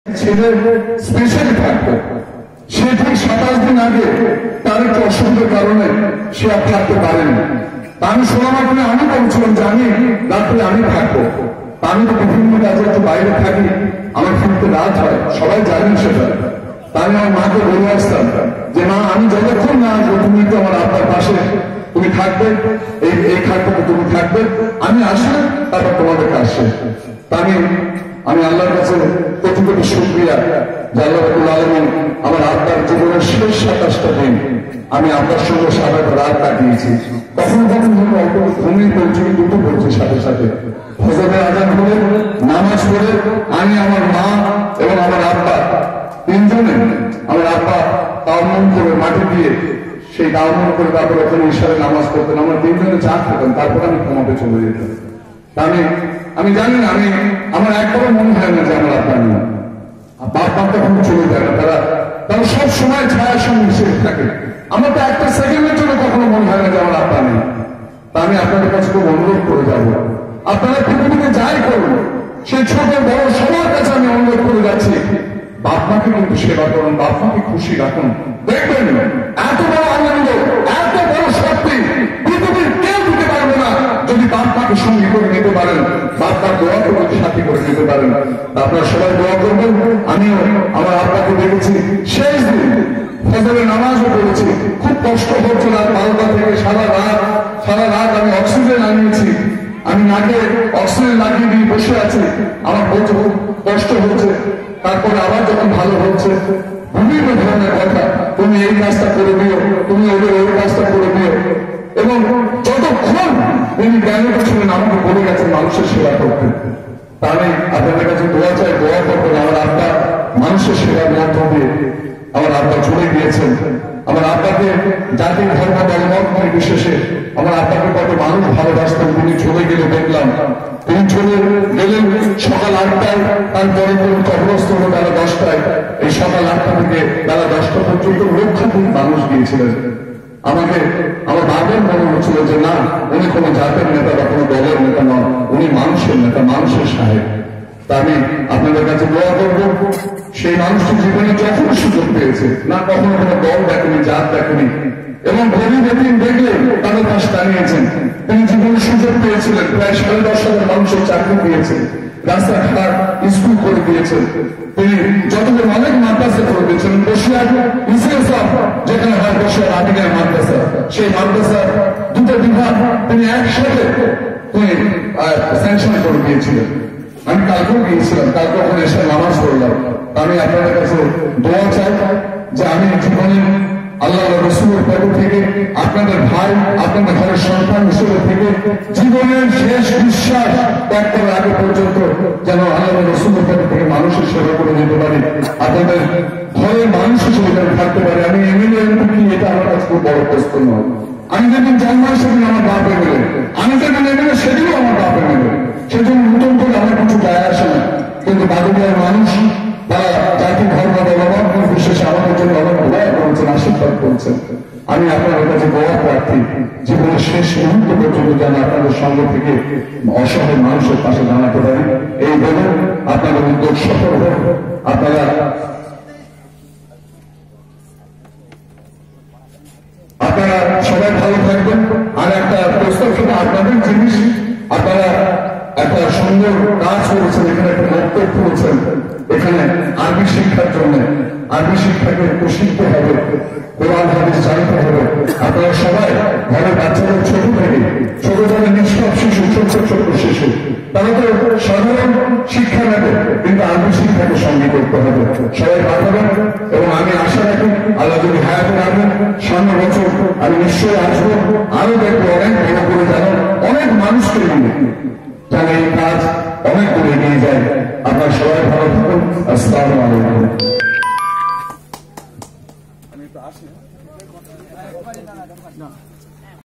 ছেলে স্পেশালি থাকতো, সে ঠিক 27 দিন আগে তার একটু অসুবিধার কারণে সে আর থাকতে পারেনি। আমি শোনা মাত্র আমি বলছিলাম যে আমি রাত্রে আমি থাকবো। আমি তো বিভিন্ন কাজে একটু বাইরে থাকি, আমার ফিরতে রাত হয়, সবাই জানেন সেটা। আমি আমার মাকে বলে আসতাম যে মা, আমি যতক্ষণ না আসবো তুমি তো আমার আব্বার পাশে তুমি থাকবে, এই খাটটাতে তুমি থাকবে, আমি আসলে তারপর তোমাদের কাছে। আমি আল্লাহর কাছে কোটি কোটি শুকরিয়া যে আল্লাহ রাব্বুল আলামিন আমার আব্বার জীবনের শেষ 27টা দিন আমি আব্বার সঙ্গে সারাটা রাত কাটিয়েছি। কখনো কখনো অল্প ঘুমিয়ে পড়ছি, দুটো পড়ছি সাথে সাথে। ফজরের আযান হলে নামাজ পড়ে আমি, আমার মা এবং আমার আব্বা তিনজনে, আমার আব্বা তাওয়াম্মুম করে মাটি দিয়ে সেই তাওয়াম্মুম করে তারপর ওখানে ইশারে নামাজ পড়তেন। আমরা তিনজনে চা খেতাম, তারপর আমি ঘুমাতে চলে যেতাম। আমি জানি না, আমার একবারও মনে হয় না যে আমার আব্বা নেই। বাপ মা তখন চলে যায় না, তারা সব সময় ছায়ার সঙ্গে মিশে থাকে। আমার তো একটা সেকেন্ডের জন্য কখনো মনে হয় না যে আমার আব্বা নেই। আমি আপনাদের কাছে খুব অনুরোধ করে যাবো, আপনারা পৃথিবীতে যাই করুন, সেই ছোট বড় সবার কাছে আমি অনুরোধ করে যাচ্ছি, বাপ মাকে কিন্তু সেবা করুন, বাপ মাকে খুশি রাখুন। দেখবেন এত বড় আনন্দ, এত বড় শক্তি পৃথিবীর কেউ দিতে পারবে না যদি বাপ মাকে সঙ্গী করে নিতে পারেন, বাপ মার দোয়া করে সাথী করে নিতে পারেন। আপনারা সবাই দোয়া করবেন। আমিও আমার আব্বাকে দেখেছি শেষ দিন ফজরের নামাজও পড়েছি, খুব কষ্ট হচ্ছে রাত 12টা থেকে সারা রাত আমি অক্সিজেন আনিয়েছি, আমি নাকে অক্সিজেন লাগিয়ে দিয়ে বসে আছি, আমার বলতে খুব কষ্ট হচ্ছে। তারপরে আবার যখন ভালো হচ্ছে, বিভিন্ন ধরনের কথা, তুমি এই কাজটা করে দিও, তুমি ওদের ওই কাজটা করে দিও। এবং যতক্ষণ তিনি জ্ঞানীটা ছিলেন আমাকে বলে গেছেন মানুষের সেবা করতে। আমি আপনাদের কাছে দোয়া চাই, দোয়া করবেন। আমার আব্বা মানুষের সেবার মধ্য দিয়ে আমার আব্বা চলে গিয়েছেন। আমার আব্বাকে জাতি ধর্ম দলমত নির্বিশেষে আমার আব্বাকে কত মানুষ ভালোবাসতেন। তিনি চলে গেলে দেখলাম, তিনি চলে গেলেন সকাল 8টায়, তারপরে তিনি কবরস্থ হল বেলা 10টায়। এই সকাল 8টা থেকে বেলা 10টা পর্যন্ত লক্ষাধিক মানুষ গিয়েছিলেন। আমার বাবার মনে হচ্ছিল যে না, উনি কোনো জাতের নেতা বা কোনো দলের নেতা নন, উনি মানুষের নেতা, মানুষের সাহেব। তা আমি আপনাদের কাছে দোয়া করবো, সেই মানুষটি জীবনে যখন সুযোগ পেয়েছে, না কখনো কোনো দল দেখেনি, জাত দেখেনি, এবং গরিব এতিম দেখলে তাদের পাশে দাঁড়িয়েছেন। তিনি জীবনে সুযোগ পেয়েছিলেন, প্রায় 10,500 মানুষের চাকরি দিয়েছেন, রাস্তাঘাট স্কুল করে দিয়েছেন। তিনি যতগুলো অনেক মাদ্রাসা করে দিয়েছেন। বসিয়ার ইসলাম যেখানে হয়, বসিয়ার আমিনের মাদ্রাসা, সেই মাদ্রাসা দুটো বিভাগ তিনি একসাথে তিনি স্যাংশন করে দিয়েছিলেন। আমি কালকেও গিয়েছিলাম, কালকে ওখানে এসে নামাজ পড়লাম। আমি আপনাদের কাছে দোয়া চাই যে আমি জীবনে আল্লাহ রসুলের পক্ষ থেকে, আপনাদের ভাই, আপনাদের ঘরের সন্তান হিসেবে থেকে জীবনের শেষ নিঃশ্বাস ত্যাগ করার আগে পর্যন্ত যেন আল্লাহ রসুলের পক্ষ থেকে মানুষের সেবা করে যেতে পারি, আপনাদের ঘরের মানুষ হিসেবে যেন থাকতে পারি। আমি এমএলএ এমপি, এটা আমার কাছে খুব বড় প্রশ্ন নয়। আমি যেদিন জন্মাই সেদিন আমার বাপ এমএলএ, আমি যেদিন এমএলএ সেদিনও আমার বাপ এমএলএ। সেজন্য নতুন করে আমার কিছু যায় আসে না। কিন্তু বাদুড়িয়ার মানুষ, তারা জাতি ধর্ম দলমত নির্বিশেষে আমাদের জন্য অনেক দোয়া করেছেন, আশীর্বাদ করেছেন। আমি আপনাদের কাছে দোয়া প্রার্থী, জীবনের শেষ মুহূর্ত পর্যন্ত যেন আপনাদের সঙ্গে থেকে অসহায় মানুষের পাশে দাঁড়াতে পারি। এই বলে আপনাদের উদ্যোগ সফল হোক। আপনারা সবাই ভালো থাকবেন। আর একটা প্রস্তাব শুধু আপনাদের জিনিস, আপনারা একটা সুন্দর কাজ করেছেন, এখানে একটা বক্তব্য করেছেন, এখানে আরবি শিক্ষার জন্য। আরবি শিক্ষাকে শিখতে হবে, কোরআন হাদিস জানতে হবে। আপনারা সবাই ঘরের বাচ্চাদের ছোট থেকে, ছোট থেকে নিষ্পাপ শিশু, ছোট শিশু, তারা তো সাধারণ শিক্ষা নেবে, কিন্তু আরবি শিক্ষাকে সঙ্গে করতে হবে। সবাই পাঠাবেন এবং আমি আশা রাখি আল্লাহ যদি হায়াতে রাখবেন, সামনে বছর আমি নিশ্চয়ই আসবো, আরো দেখবো অনেক বড় করে জানেন, অনেক মানুষকে নিয়ে যেন এই কাজ অনেক দূরে এগিয়ে যায়। আপনারা সবাই ভালো থাকুন। আসসালামু আলাইকুম।